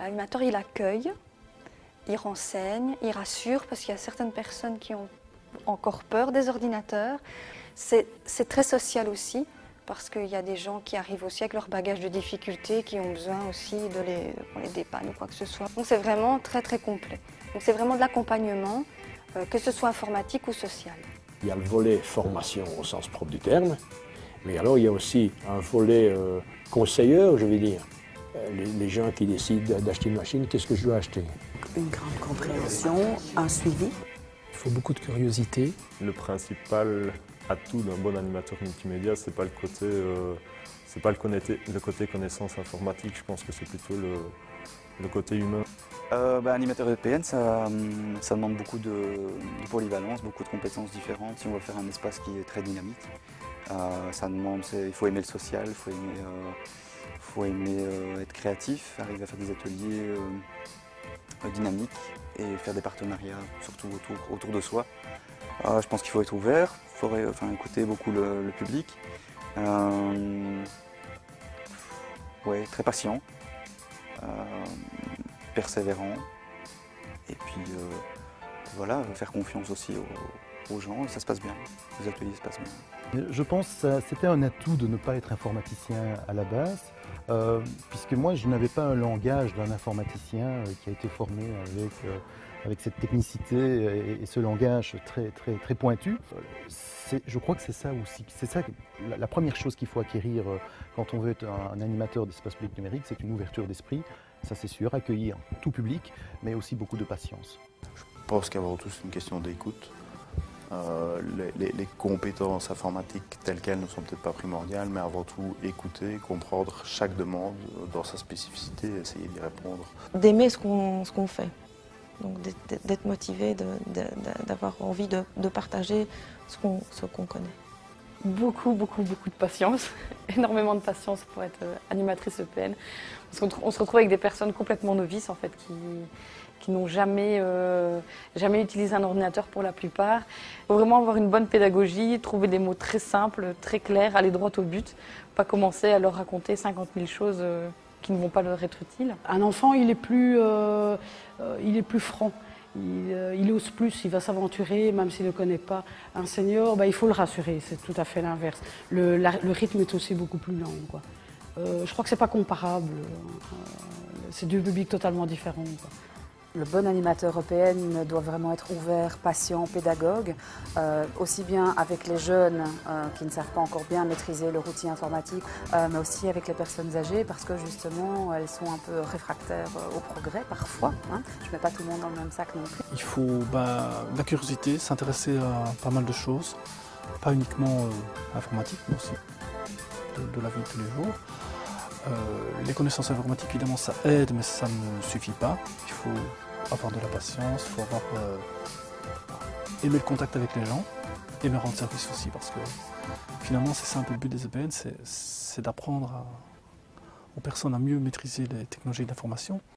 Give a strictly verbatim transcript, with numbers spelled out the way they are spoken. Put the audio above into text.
L'animateur, il accueille, il renseigne, il rassure, parce qu'il y a certaines personnes qui ont encore peur des ordinateurs. C'est très social aussi, parce qu'il y a des gens qui arrivent aussi avec leur bagage de difficultés, qui ont besoin aussi de les, qu'on les dépanne ou quoi que ce soit. Donc c'est vraiment très très complet. Donc c'est vraiment de l'accompagnement, euh, que ce soit informatique ou social. Il y a le volet formation au sens propre du terme, mais alors il y a aussi un volet euh, conseilleur, je vais dire. Les, les gens qui décident d'acheter une machine, qu'est-ce que je dois acheter? Une grande compréhension, un suivi. Il faut beaucoup de curiosité. Le principal atout d'un bon animateur multimédia, c'est pas le côté, euh, c'est pas le, connecté, le côté connaissance informatique. Je pense que c'est plutôt le, le côté humain. Euh, bah, animateur E P N, ça, ça demande beaucoup de, de polyvalence, beaucoup de compétences différentes. Si on veut faire un espace qui est très dynamique, euh, ça demande, il faut aimer le social, il faut aimer, euh, faut aimer euh, être créatif, arriver à faire des ateliers euh, dynamiques et faire des partenariats, surtout autour, autour de soi. Euh, je pense qu'il faut être ouvert, il faut enfin, écouter beaucoup le, le public. Euh, ouais, très patient, euh, persévérant. Et puis euh, voilà, faire confiance aussi aux, aux gens, et ça se passe bien. Les ateliers se passent bien. Je pense que c'était un atout de ne pas être informaticien à la base, euh, puisque moi je n'avais pas un langage d'un informaticien euh, qui a été formé avec, euh, avec cette technicité et, et ce langage très, très, très pointu. Je crois que c'est ça aussi, c'est ça la, la première chose qu'il faut acquérir euh, quand on veut être un, un animateur d'espace public numérique, c'est une ouverture d'esprit, ça c'est sûr, accueillir tout public, mais aussi beaucoup de patience. Je pense qu'avant tout c'est une question d'écoute. Euh, les, les, les compétences informatiques telles quelles ne sont peut-être pas primordiales, mais avant tout écouter, comprendre chaque demande dans sa spécificité et essayer d'y répondre. D'aimer ce qu'on ce qu'on fait, donc d'être motivé, d'avoir envie de, de partager ce qu'on ce qu'on connaît. Beaucoup, beaucoup, beaucoup de patience, énormément de patience pour être animatrice E P N. Parce qu'on se retrouve avec des personnes complètement novices en fait, qui, qui n'ont jamais, euh, jamais utilisé un ordinateur pour la plupart. Il faut vraiment avoir une bonne pédagogie, trouver des mots très simples, très clairs, aller droit au but, pas commencer à leur raconter cinquante mille choses euh, qui ne vont pas leur être utiles. Un enfant, il est plus, euh, euh, il est plus franc. Il, euh, il ose plus, il va s'aventurer, même s'il ne connaît pas. Un senior, bah, il faut le rassurer, c'est tout à fait l'inverse. Le, le rythme est aussi beaucoup plus lent, quoi. Euh, je crois que ce n'est pas comparable, euh, c'est deux publics totalement différents, quoi. Le bon animateur E P N doit vraiment être ouvert, patient, pédagogue, euh, aussi bien avec les jeunes euh, qui ne savent pas encore bien maîtriser leur outil informatique, euh, mais aussi avec les personnes âgées parce que justement elles sont un peu réfractaires au progrès parfois. Hein. Je ne mets pas tout le monde dans le même sac non plus. Il faut bah, de la curiosité, s'intéresser à pas mal de choses, pas uniquement euh, informatique, mais aussi de, de la vie de tous les jours. Euh, les connaissances informatiques, évidemment, ça aide, mais ça ne suffit pas. Il faut avoir de la patience, il faut avoir, euh, aimer le contact avec les gens, aimer rendre service aussi, parce que finalement, c'est ça un peu le but des E P N, c'est d'apprendre aux personnes à mieux maîtriser les technologies d'information.